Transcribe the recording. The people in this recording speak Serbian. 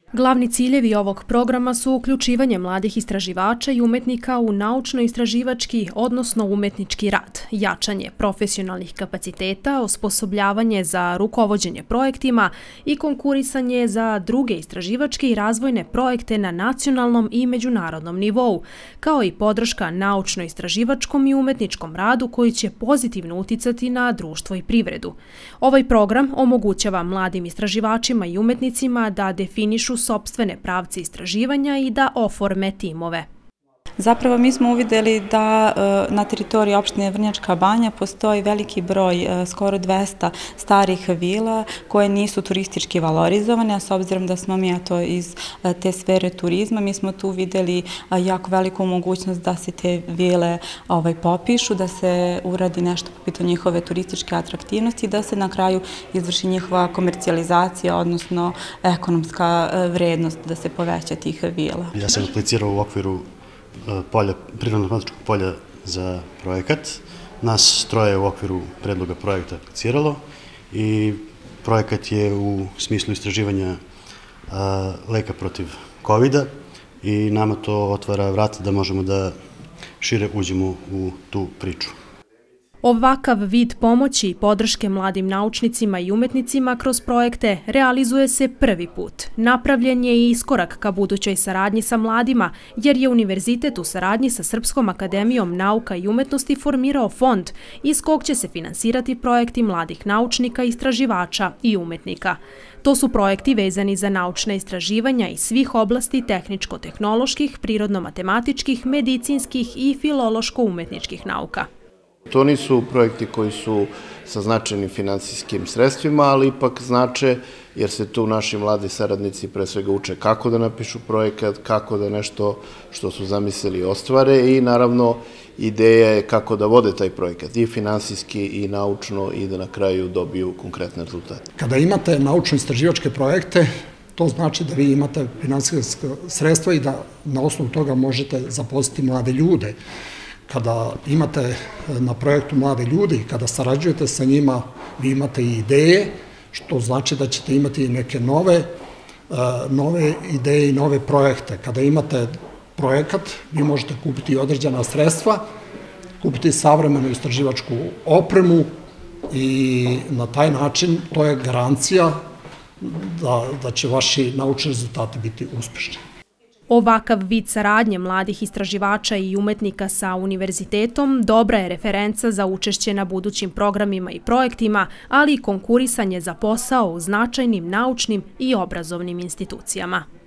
Glavni ciljevi ovog programa su uključivanje mladih istraživača i umetnika u naučno-istraživački, odnosno umetnički rad, jačanje profesionalnih kapaciteta, osposobljavanje za rukovođenje projektima i konkurisanje za druge istraživačke i razvojne projekte na nacionalnom i međunarodnom nivou, kao i podrška naučno-istraživačkom i umetničkom radu koji će pozitivno uticati na društvo i privredu. Ovaj program omogućava mladim istraživačima i umetnicima da definišu sopstvene pravce istraživanja i da oforme timove. Zapravo mi smo uvidjeli da na teritoriji opštine Vrnjačka Banja postoji veliki broj, skoro 200 starih vila koje nisu turistički valorizovane, a s obzirom da smo mi iz te sfere turizma, mi smo tu vidjeli jako veliku mogućnost da se te vile popišu, da se uradi nešto po pitanju njihove turističke atraktivnosti i da se na kraju izvrši njihova komercijalizacija, odnosno ekonomska vrednost da se poveća tih vila. Ja sam aplicirao u okviru prirodno-matematičkog polja za projekat. Nas troje u okviru predloga projekta apliciralo i projekat je u smislu istraživanja leka protiv COVID-a i nama to otvara vrata da možemo da šire uđemo u tu priču. Ovakav vid pomoći i podrške mladim naučnicima i umetnicima kroz projekte realizuje se prvi put. Napravljen je i iskorak ka budućoj saradnji sa mladima, jer je univerzitet u saradnji sa Srpskom akademijom nauka i umetnosti formirao fond iz kog će se finansirati projekti mladih naučnika, istraživača i umetnika. To su projekti vezani za naučna istraživanja iz svih oblasti tehničko-tehnoloških, prirodno-matematičkih, medicinskih i filološko-umetničkih nauka. To nisu projekti koji su sa značajnim finansijskim sredstvima, ali ipak znače jer se tu naši mladi saradnici pre svega uče kako da napišu projekat, kako da nešto što su zamislili ostvare i naravno ideja je kako da vode taj projekat i finansijski i naučno i da na kraju dobiju konkretne rezultate. Kada imate naučno-istraživačke projekte, to znači da vi imate finansijska sredstva i da na osnovu toga možete zaposliti mlade ljude. Kada imate na projektu mlade ljudi, kada sarađujete sa njima, vi imate i ideje, što znači da ćete imati neke nove ideje i nove projekte. Kada imate projekat, vi možete kupiti određena sredstva, kupiti savremenu istraživačku opremu i na taj način to je garancija da će vaši naučni rezultati biti uspešni. Ovakav vid saradnje mladih istraživača i umetnika sa univerzitetom dobra je referenca za učešće na budućim programima i projektima, ali i konkurisanje za posao u značajnim naučnim i obrazovnim institucijama.